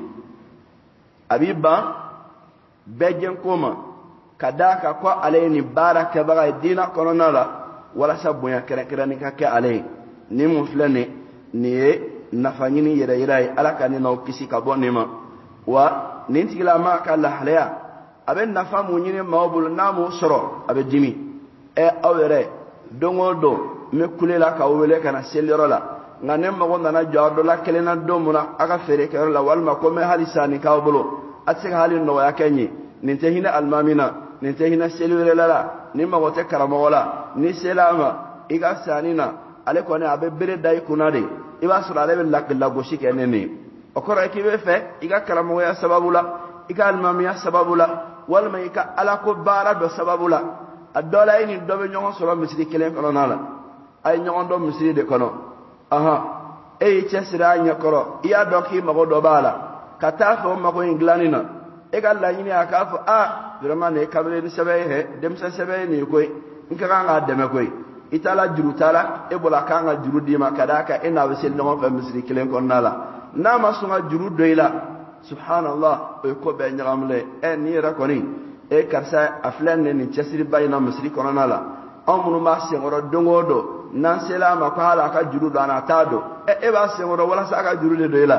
abiba bejen koma kadaka ko aleni baraka baga dina kono nala wala sa boya kere ni ka ke ale ni mu flane ni nafanyini yere yere alaka ni no kisi ka bonema wa nintigila ma ka lahlaya abe nafamu nyine mawbul namu soro abe dimi awere dongodo me kulela ka wele kana sellerola ngane mago nana jawdo la kelena domuna aka fere ke la walma ko me halisani ka bolo atse halin no ya kenyi ninte hina almamina ninte hina sellerola ni mago te karamo wala ni selama iga sanina ale ko ne abe bere dai kunade iba sura le la goshi kenene okora kibe fe iga karamo ya sababula iga almamiya sababula walma ika ala ko bara do sababula adola ini dobe nyongo solo misiri kelen kono nala ay nyongo do misiri de kono aha e chesira nyakoro iya doki mago do bala kata fo mago inglanina e galla yini aka fo vraiment ne kabele ni sebe he dem se sebe ni koy nkaka nga deme koy itala juru tala e bola kanga juru di makadaka ina wesel nyongo fa misiri kelen kono nala na masunga juru doila subhanallah e ko be nyagamle e ni rakoni e karsa aflan ne ni chesiri bayina misri konana la amunu ma sengoro dongodo nan selama ko hala ka juru dana tado e ba sengoro wala sa ka juru le doila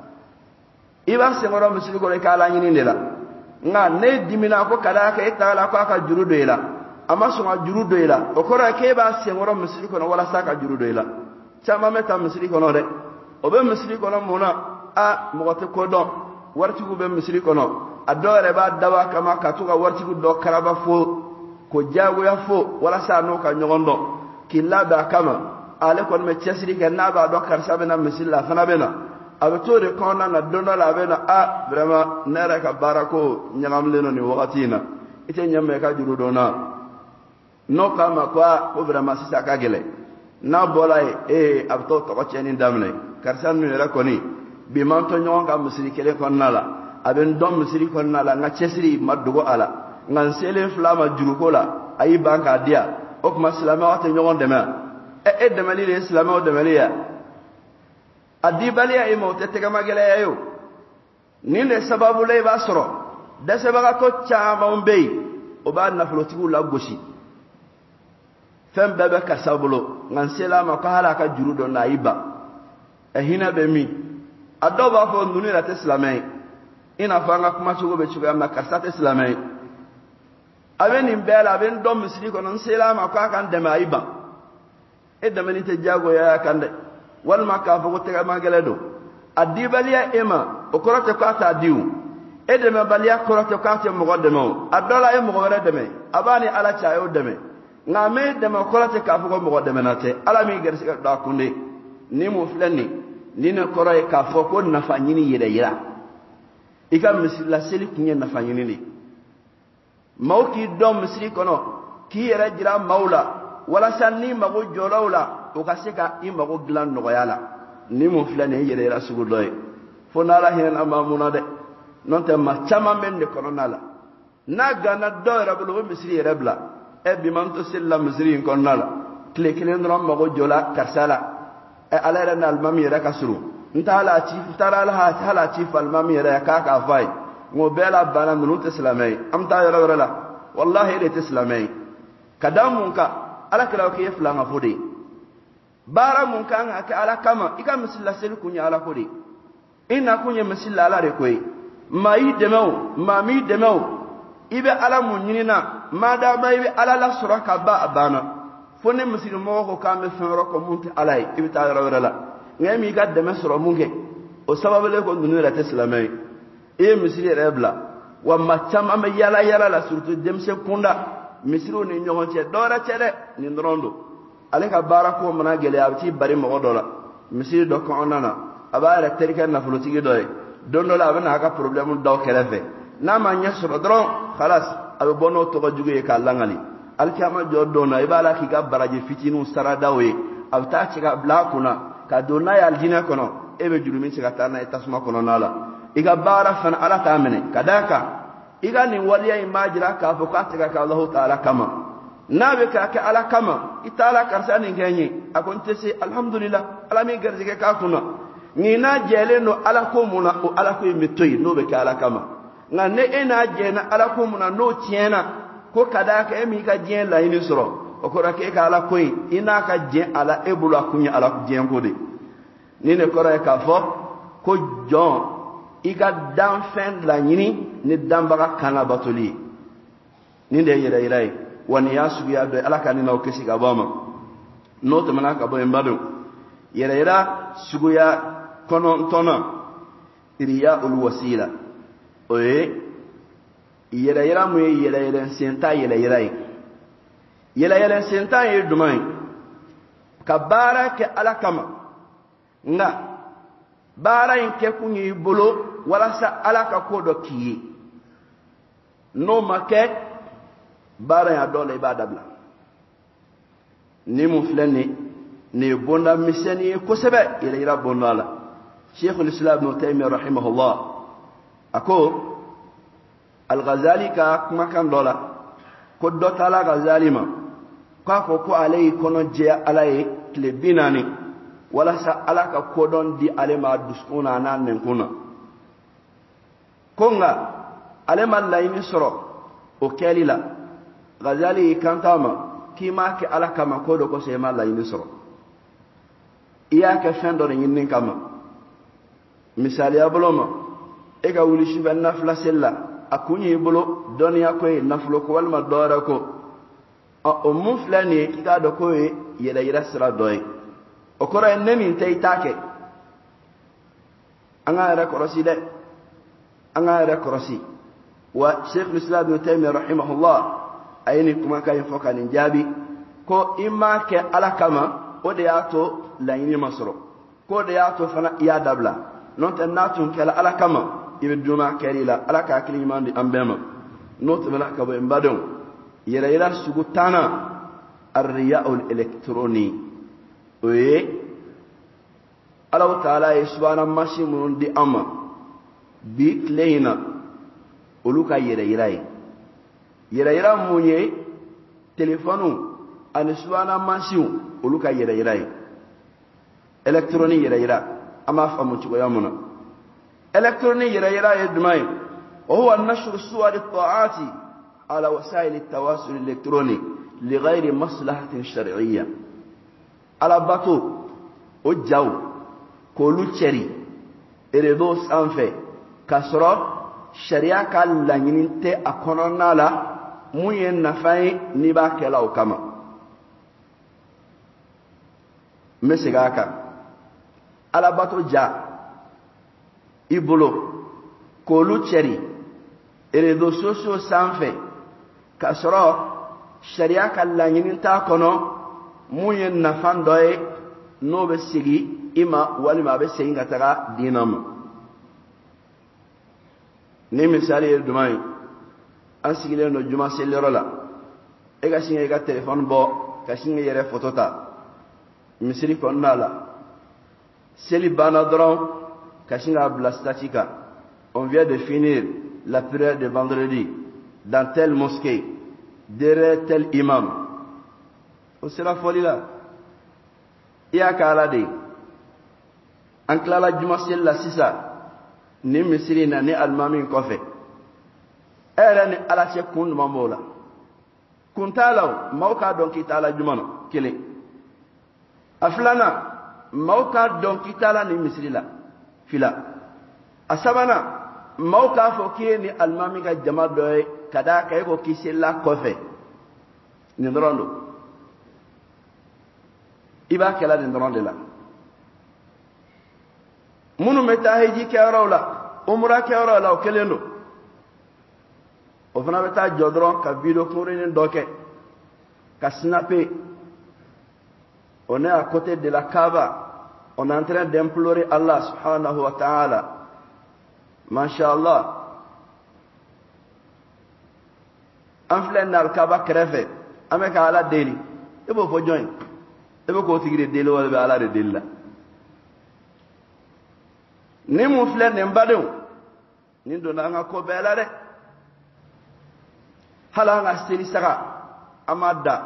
iba sengoro misri ko le kala nyini lela nga ne dimina ko kada ka itala ko ka juru doila ama suma juru doila o ko ra ke ba sengoro misri ko wala sa ka juru doila chama meta misri ko no de o be misri ko no mona mo te ko don warti ku be misri ko no adore ba dawa kama katuga warti ku do karaba fo ko jago ya fo wala sa no ka nyogondo killa ba kama ale kon me chesri ke na ba do kar sabena misilla fana bena abe to de konna na dondo la bena vraiment nere ka barako nyangam leno ni wakatina ite nyame ka juru do na no kama kwa ko vraiment sisa ka gele na bolay abto to ko cheni damle kar san ni ra koni bi man to nyonga misri kele konna la aben dom misiri konna la nga chesiri madugo ala ngan sele flama juruko la ayi banka dia o kuma islama wate nyogon dema demali le islama o demali ya adibali ya imo te tega magele ya yo ninde sababu le ba soro da sabaga ko chama umbei o ba na flotigu la goshi fem bebe ka sabulo ngan selama ko hala ka jurudo na iba hina be mi adoba fo nduni la islamai ina fanga kuma chugo be chugo amma kasata islamai aben imbela aben dom misri ko non selama ko kan de maiba edamani te jago ya kande wal makafu ko tega mageledo adibaliya ema o korote ko ata diu edeme baliya korote ko ata mo godemo adola e mo gore deme abani ala chayo deme ngame deme korote ka fu ko mo godeme nate ala mi gersi do akunde ni mo flani ni ne koroy ka fo ko nafa nyini yede yira ika misri la seli kunye nafa nyini ni mawki dom misri kono ki yera jira maula wala sanni mago jolawla o kaseka imago glan no yala ni mo flane yere la sugu doy fo nala hen amamuna de non te ma chama men de kono nala na gana do rabulu misri rebla e bi man to sella misri kono nala kle kle ndro mago jola karsala e ala ran al mamira kasru ntala ci tara la hala ci fal mamira ka ka fay mo bela bana nu islamai amta yara wala wallahi de islamai kadamunka ala kala ke flanga fodi bara mun kan aka ala kama ika misilla sel kunya ala kodi ina kunya misilla ala re koy mai demau mami demau ibe ala munyina mada mai ibe ala la suraka ba abana fone misil mo ko kambe fenro ko munti alai ibe ta rawrala ngami ga deme soro munge o sababu le ko dunira teslamai e misil rebla wa machama me yala yala la surtout demse kunda misru ni nyogon che dora chere ni ndrondo ale ka barako mana gele abti bari mo dola misiri do ko onana abara terika na flotigi doy dondo la bana ka problem do kelefe na ma nya so dron khalas abe bono to ko juge ka langali al kiyama joddo na ibala ki ga baraje fitinu sara dawe abta ciga bla kuna ka donna ya aljina kono ebe jurumin ciga tana itasma kono nala iga bara fan ala tamene kadaka iga ni waliya imajira ka fo ka ciga ka Allah ta'ala kama nabe ka ala kama itala karsani genyi akonte se alhamdulillah alami garzike ka kuna ni na jele no ala ko muna o ala ko mitoyi no be ka ala kama nga ne ena jena ala ko muna no tiena ko kadaka emi ka jen la ini soro o ko rake ka ala ko ina ka jen ala ebula kunya ala jen ko de ni ne ko ra ka fo ko jon iga dan fen la nyini ni dambaka kana batoli ni de yira wani ya su ya do ala kan na o kesi ga bama no to mana ka bo embado yira sugu ya kono tona iriya ul wasila oye yira mu yira senta yira senta ye dumai ka baraka ala kama nga bara in ke kunyi bolo wala sa ala ka kodo kiyi no make bara ya dole ibadabla ni mu flani ni bonda miseni ko sebe yira bonda la Sheikh al-Islam Ibn Taymiyyah rahimahullah ako al-Ghazali ka kuma kan dola ko dota la Ghazali ma ko alai kono je alai klebinani wala sa alaka kodon di alema duskuna nan kuna konga alema laini soro o kelila Ghazali kantama kima ke alaka makodo ko sema laini soro iya ke fendo nin kama misali abloma e ga wuli shiba nafla sella akunyi bolo doniya ko e naflo ko walma dora ko o muflani kida do ko e yira sira doy o ko ren nemi tay take anga ra korosi wa Sheikh al-Islam Ibn Taymiyyah rahimahullah ayni kuma kay fokalin jabi ko imma ke alakama o de yato layni masro ko de yato fana iya dabla non tan natun kala alakama ibe duma kelila alaka kilimandi ambema not malaka bo embadon yira sugutana ar-riya'ul elektroni oye Allah ta'ala subhanahu mashimun di amma bi leina uluka yira munye telefonu an subhanahu mashimu uluka yira elektroni yira ama famu ci yamuna elektroni yira yedmay وهو النشر صور الطاعات على وسائل التواصل الإلكتروني لغير مصلحة شرعية على باتو وجاو كولو تشري إريدوس أنفي كسر شريعة كاللانينتي أكوننا لا موين نفاي نباك لاو كما مسيغاكا على باتو جا إبولو كولو تشري إريدوس سوسو سانفي كسر شريعة كاللانينتي أكونو موين نفان دوي no be sigi ima wali ma be segi ngataga dinam ni misali dumai an sigile no juma sellerola e ga singa ga telephone bo ka singa yere photota misiri konnala seli bana dron ka singa blastatika on vient de finir la prière de vendredi dans telle mosquée derrière tel imam on sera folie là iya kala de an klala juma sella sisa ni misiri na ni almamin kofe era ni ala che kun mamola kun talaw mawka don ki tala juma no kile aflana mawka don ki tala ni misiri la fila asabana mawka fo ki ni almamin ga jama doy kada kay ko ki sella kofe ni ndrondo iba kala den don de la munu meta heji kawrawla umra kawrawla o kelendo o fana beta jodron ka video kurin doke ka snapper on est à côté de la Kaaba on est en train d'implorer Allah subhanahu wa ta'ala mashallah en plein al Kaaba krefe ameka ala deli e bo fo join ebe ko tigire dele wala be ala de dilla ni mu fle ne mbadon ni do na nga ko bela de hala nga seli saka amada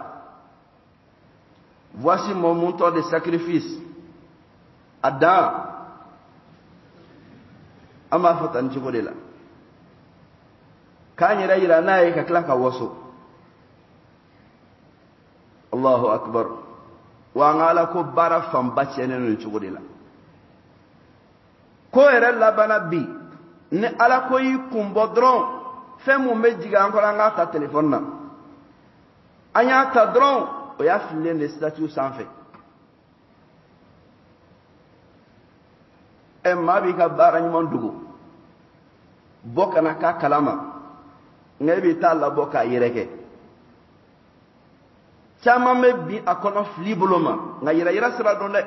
voici mon montant de sacrifice Adam ama fatan ci godela kanyira ira nayi ka klaka waso Allahu akbar wa ngala ko bara fam bacene no ci godela ko ere labana bi ne ala ko yi kumbo dron femu mejiga encore nga ta téléphone na anya ta dron o ya file le statut sans fait e mabi ka bara nyman dugo boka na ka kalama ngebi ta la boka yireke chama me bi akono fliboloma nga yira sira donde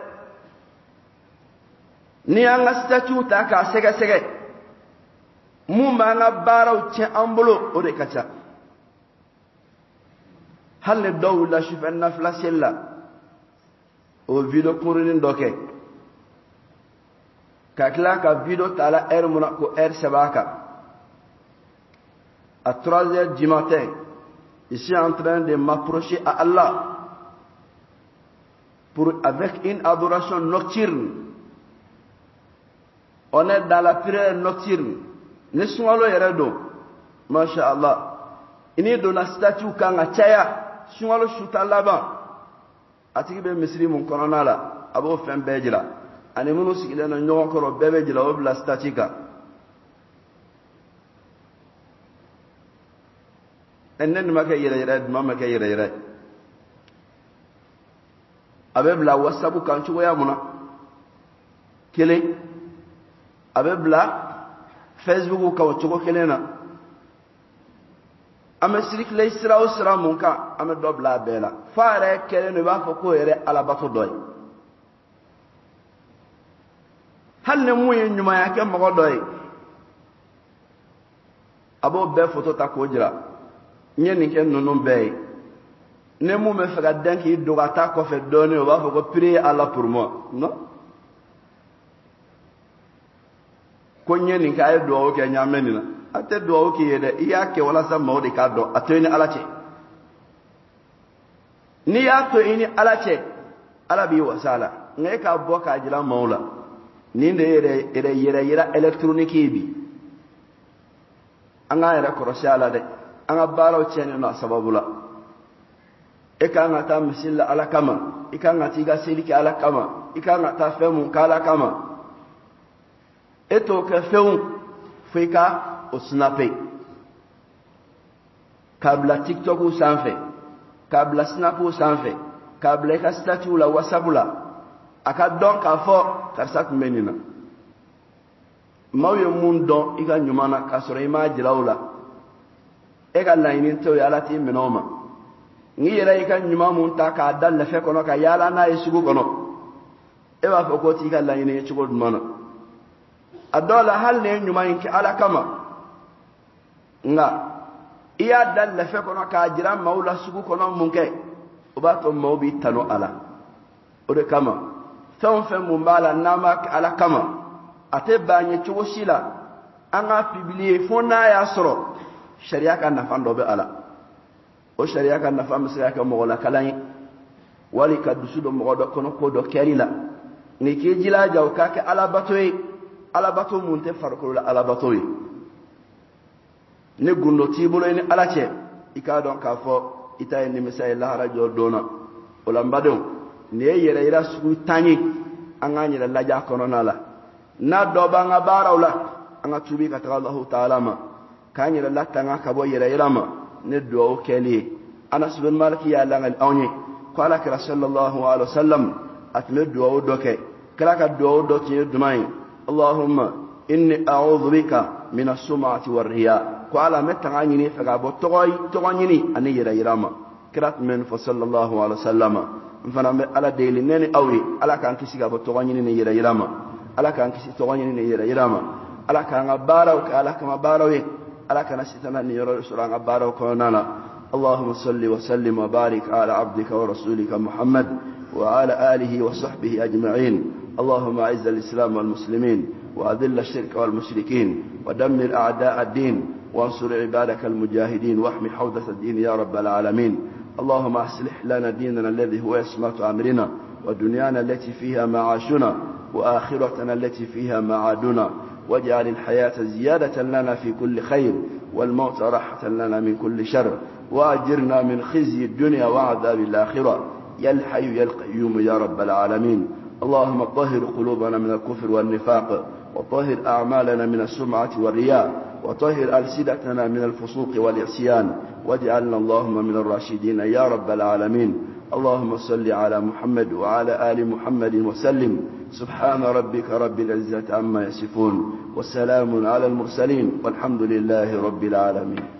ni anga statut ta ka sega sega mumba nga bara o tien ambolo o de kacha halle dawla shifanna flasella o video kurin doke kakla ka video tala muna ko sabaka à 3h du matin je suis en train de m'approcher à Allah avec une adoration nocturne. On est dans la prière nocturne. Ne sualo yeredo masha Allah ini do na statue kanga chaya sualo shuta laba atiki be misri mun korona la abo fen bejila ani munu sigile na nyogo koro bebe jila o bla statika enen ma kay yere mama kay yere abe bla wasabu kan chugo ya muna kele abe bla Facebook ka wacho kelena ame sirik le isra usra munka ame dobla bela faare keleno ba ko ko yere ala bato doy halle muye nyuma yake mo doy abo be photo ta ko jira nyeni ken nonon be ne mu me faga danki dogata ko fe doni o ba ko prier Allah pour moi non ko nyeni ka ay do ke nyameni na ate do ke yede iya ke wala sa mawdi ka do ateni alache ni ya to ini alache alabi wasala ngai ka boka jila maula ni nde yere electronique bi anga yere ko rosala de anga baro chene na sababula e ka nga ta misilla ala kama e ka nga tiga seliki ala kama e ka nga ta femu kala kama eto ke feun fika o snape kabla TikTok ou sanfe kabla Snap ou sanfe kabla ka statut la WhatsApp la aka donc afo karsat menina mawe mundo iga nyumana kasoro ima jilawla e ga lainin to yala ti menoma ngi yera ika nyuma mun ta ka dalla fe kono ka yala na isugo kono e wa fa ko ti ga lainin chugo dumana adola hal ne nyuma yinki ala kama nga iya dalla fe kono ka jira maula sugu kono munke ubato mawbi tano ala ode kama ton fe mumbala nama ala kama ate banye chugo shila anga publier fona ya soro sharia kan na fando be ala o sharia kan na fam sharia kan mo la kalani wali ka dusudo mo do kono ko do kerila ni ke jila jaw ka ke ala batoy alabato munte farko la alabato yi ne gundo tibulo ni alache ika don ka fo ita ni misay la radio dona wala mbadon ne yere ira su tani angani la laja kono nala na do ba nga barawla anga tubi ka ta Allah ta'ala ma kanyi la tanga ka bo yere ira ma ne do keli Anas bin Malik ya langal awni qala ka sallallahu alaihi wasallam atme do doke kala ka do do ti dumai اللهم إني أعوذ بك من السمعة والرياء قال متى عني فقابو تغنيني أني يراما كرات من فصلى الله عليه وسلم فانا على ديلي نيني أوي على كان كسي قابو تغنيني يراما على كان كسي تغنيني يراما على كان غبارو على كان غباروي على كان ستنا نيرو سوران غبارو كونانا اللهم صل وسلم وبارك على عبدك ورسولك محمد وعلى آله وصحبه أجمعين. اللهم أعز الإسلام والمسلمين وأذل الشرك والمشركين ودمر أعداء الدين وانصر عبادك المجاهدين واحمي حوزة الدين يا رب العالمين. اللهم أصلح لنا ديننا الذي هو عصمة أمرنا ودنيانا التي فيها معاشنا وآخرتنا التي فيها معادنا واجعل الحياة زيادة لنا في كل خير والموت راحة لنا من كل شر وأجرنا من خزي الدنيا وعذاب الآخرة يا الحي يا القيوم يا رب العالمين. اللهم طهر قلوبنا من الكفر والنفاق وطهر أعمالنا من السمعة والرياء وطهر ألسنتنا من الفسوق والعصيان واجعلنا اللهم من الراشدين يا رب العالمين. اللهم صل على محمد وعلى آل محمد وسلم. سبحان ربك رب العزة عما يصفون والسلام على المرسلين والحمد لله رب العالمين.